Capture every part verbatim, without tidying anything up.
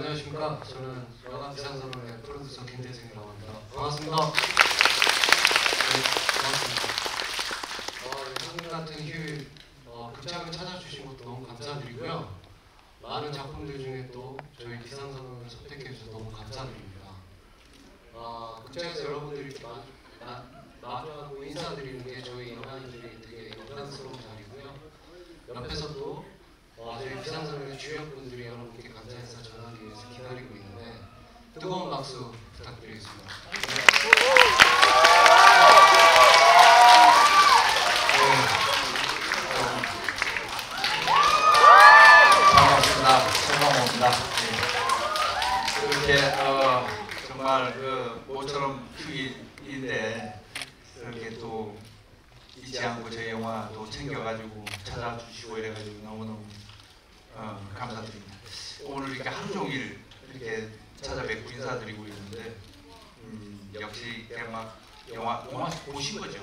안녕하십니까. 저는 영화 비상선언의 프로듀서 김대승이라고 합니다. 반갑습니다. 네, 반갑습니다. 어, 요즘 같은 휴일 어, 극장을 찾아주신 것도 너무 감사드리고요. 많은 작품들 중에 또 저희 비상선언을 선택해 주셔서 너무 감사드립니다. 어, 극장에서 여러분들이 이렇게 마, 마, 마주하고 인사드리는 게 저희 영화인들이 되게 영광스러운 자리고요. 옆에서 또 어, 저희 비상선언의 주역분들이 여러분께 감사 인사 전하기 위해서 기다리고 있는데 뜨거운 박수 부탁드리겠습니다. 반갑습니다. 송강호입니다. 네. 이렇게 어, 정말 그 모처럼 휴일인데 이렇게 또 잊지 않고 저희 영화 또 챙겨가지고 찾아주시고 이래가지고 너무너무 어, 감사드립니다. 오늘 이렇게 하루 종일 이렇게 찾아뵙고 인사드리고 있는데 음, 역시 막 영화 영화 보신 거죠.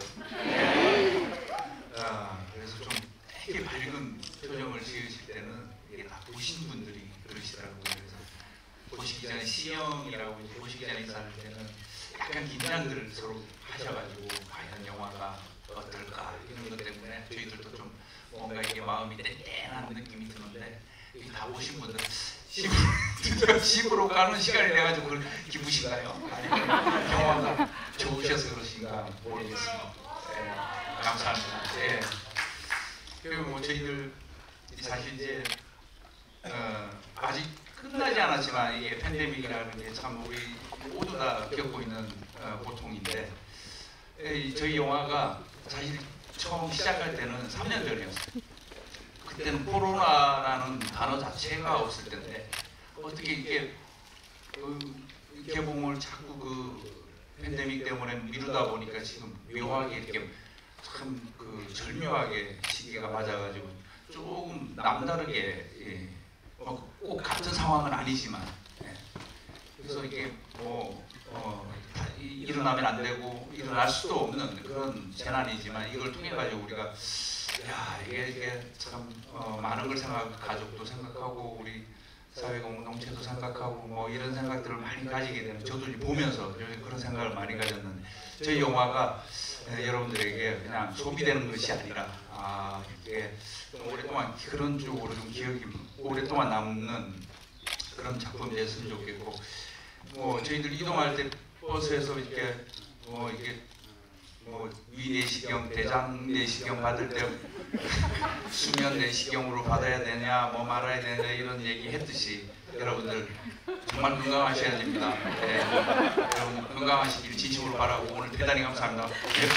어, 그래서 좀 되게 밝은 표정을 지으실 때는 이게 다 보신 분들이 그러시더라고요. 그래서 보시기 전에 시영이라고 보시기 전에 인사할 때는 약간 긴장들을 서로 하셔가지고 과연 영화가 어떨까 이런 것 때문에 저희들도 좀 뭔가 이게 마음이 땡땡한 느낌이 드는데 여기 다 오신 분들 집으로, 집으로 가는 시간이 돼가지고 기쁘신가요? 아니면 영화가 좋으셔서 그러신가 모르겠습니다. 네, 감사합니다. 네. 그리고 뭐 저희들 사실 이제 어, 아직 끝나지 않았지만 이게 팬데믹이라는 게 참 우리 모두 다 겪고 있는 어, 고통인데 에, 저희 영화가 사실 처음 시작할 때는 삼 년 전이었어요. 그때는 코로나라는 단어 자체가 없을 텐데 어떻게 이게 그 개봉을 자꾸 그 팬데믹 때문에 미루다 보니까 지금 묘하게 이렇게 참 그 절묘하게 시기가 맞아가지고 조금 남다르게 예, 뭐 꼭 같은 상황은 아니지만 예. 그래서 이게 뭐 어, 일어나면 안 되고 일어날 수도 없는 그런 재난이지만 이걸 통해 가지고 우리가 야 이게 이게 참 어, 많은 걸 생각 가족도 생각하고 우리 사회 공동체도 생각하고 뭐 이런 생각들을 많이 가지게 되는 저도 보면서 그런 생각을 많이 가졌는데 저희 영화가 예, 여러분들에게 그냥 소비되는 것이 아니라 아 이게 좀 오랫동안 그런 쪽으로 좀 기억이 오랫동안 남는 그런 작품이 됐으면 좋겠고 뭐 저희들 이동할 때 버스에서 이렇게 뭐 이게 뭐 위내시경, 대장 내시경 받을 때 수면 내시경으로 받아야 되냐, 뭐 말아야 되냐 이런 얘기 했듯이 여러분들 정말 건강하셔야 됩니다. 네. 여러분 건강하시길 진심으로 바라고 오늘 대단히 감사합니다. 네.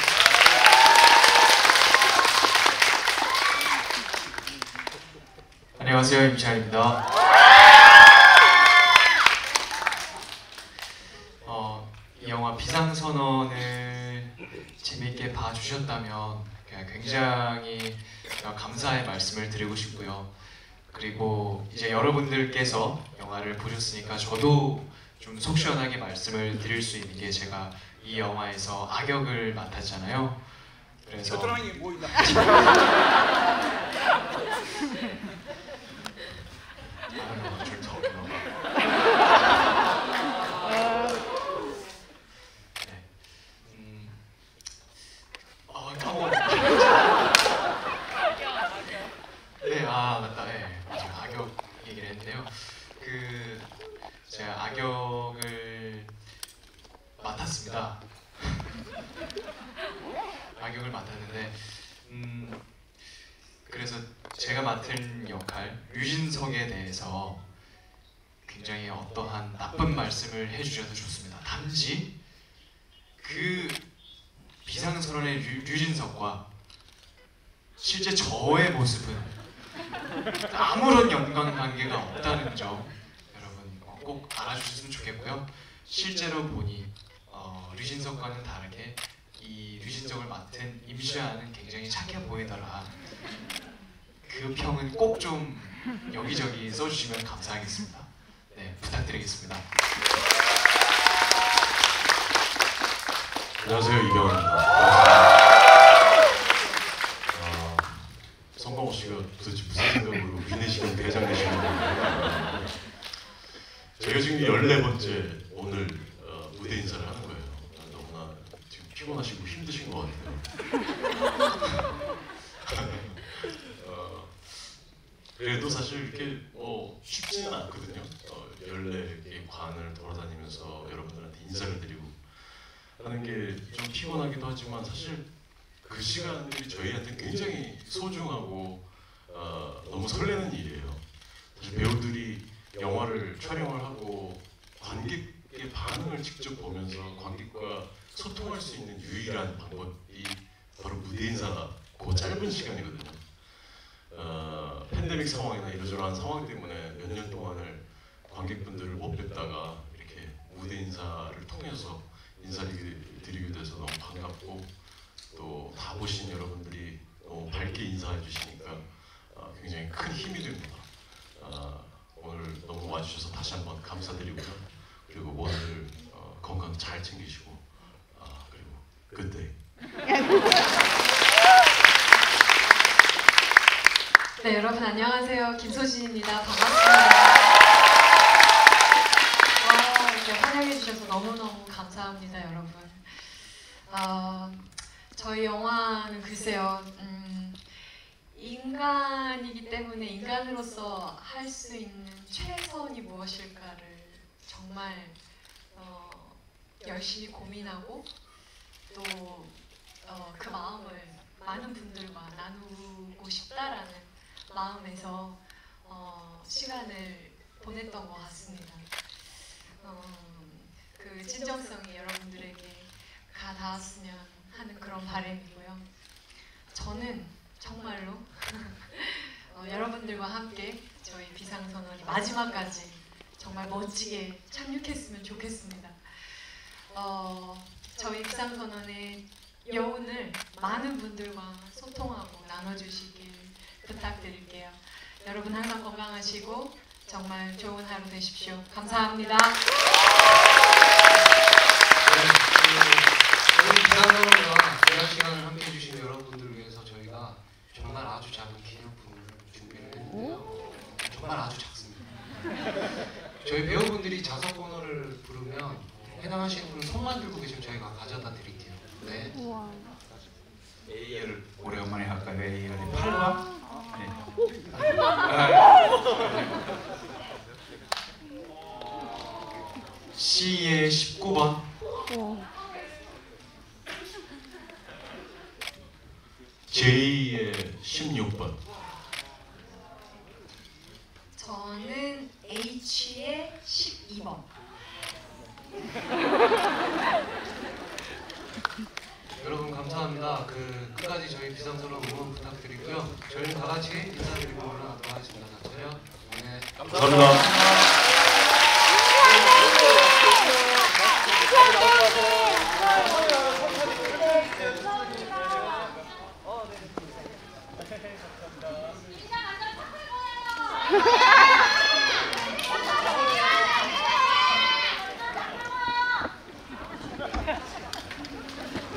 안녕하세요, 임찬입니다. 어, 이 영화 비상선언을 재미있게 봐주셨다면 굉장히 감사의 말씀을 드리고 싶고요. 그리고 이제 여러분들께서 영화를 보셨으니까 저도 좀 속 시원하게 말씀을 드릴 수 있는 게 제가 이 영화에서 악역을 맡았잖아요. 그래서 겨드랑이에 뭐 있나? 네, 아 맞다. 네, 제가 악역 얘기를 했는데요. 그 제가 악역을 맡았습니다. 악역을 맡았는데, 음, 그래서 제가 맡은 역할 류진석에 대해서 굉장히 어떠한 나쁜 말씀을 해주셔도 좋습니다. 단지 그 비상선언의 류, 류진석과 실제 저의 모습은 아무런 연관관계가 없다는 점 여러분 꼭 알아주셨으면 좋겠고요. 실제로 보니 어, 류진석과는 다르게 이 류진석을 맡은 임시완은 굉장히 착해 보이더라. 그 평은 꼭 좀 여기저기 써주시면 감사하겠습니다. 네, 부탁드리겠습니다. 안녕하세요, 이경환입니다. 어, 성광호 씨가 도대체 무슨 생각으로 위내시경 대장 내시경을 저희가 지금 열네 번째 오늘 어, 무대 인사를 하는 거예요. 너무나 지금 피곤하시고 힘드신 것 같아요. 어, 그래도 사실 이렇게 어, 쉽지는 않거든요. 어, 열네 개 관을 돌아다니면서 여러분들한테 인사를 드리고 하는 게 좀 피곤하기도 하지만 사실 그 시간들이 저희한테 굉장히 소중하고 어, 너무 설레는 일이에요. 사실 배우들이 영화를 촬영을 하고 관객의 반응을 직접 보면서 관객과 소통할 수 있는 유일한 방법이 바로 무대 인사가 그 짧은 시간이거든요. 어, 팬데믹 상황이나 이러저러한 상황 때문에 몇 년 동안을 관객분들을 못 뵙다가 이렇게 무대 인사를 통해서 인사를 드리게 돼서 너무 반갑고 또 다 보신 여러분들이 너무 밝게 인사해 주시니까 어, 굉장히 큰 힘이 됩니다. 어, 오늘 너무 와주셔서 다시 한번 감사드리고요. 그리고 모두들 어, 건강 잘 챙기시고 어, 그리고 그때 네, 여러분 안녕하세요. 김소진입니다. 반갑습니다. 와, 이렇게 환영해 주셔서 너무너무 감사합니다, 여러분. 어, 저희 영화는 글쎄요, 음, 인간이기 때문에 인간으로서 할 수 있는 최선이 무엇일까를 정말 어, 열심히 고민하고 또 어, 그 마음을 많은 분들과 나누고 싶다라는 마음에서 어, 시간을 보냈던 것 같습니다. 어, 그 진정성이 여러분들에게 가 닿았으면 하는 그런 바람이고요. 저는 정말로 어, 여러분들과 함께 저희 비상선언이 마지막까지 정말 멋지게 착륙했으면 좋겠습니다. 어, 저희 비상선언의 여운을 많은 분들과 소통하고 나눠주시길 부탁드릴게요. 여러분 항상 건강하시고 정말 좋은 하루 되십시오. 감사합니다. 오늘 비상선언과 대학 시간을 함께 해주신 여러분들을 위해서 저희가 정말 아주 작은 기념품을 준비를 했는데요. 정말 아주 작습니다. 저희 배우분들이 자석 번호를 부르면 해당하시는 분은 손만 들고 계시면 저희가 가져다 드릴게요. 네. A열을 오래간만에 할까요? A열이 팔 번? 네. C의 십구 번, 제이의 십육 번, 저는 H의 십이 번. 여러분 감사합니다. 그 끝까지 저희 비상선언 응원 부탁드리고요. 저희는 다 같이 인사드리고 물러나도록 하겠습니다. 자, 차렷. 네. 감사합니다. 감사합니다.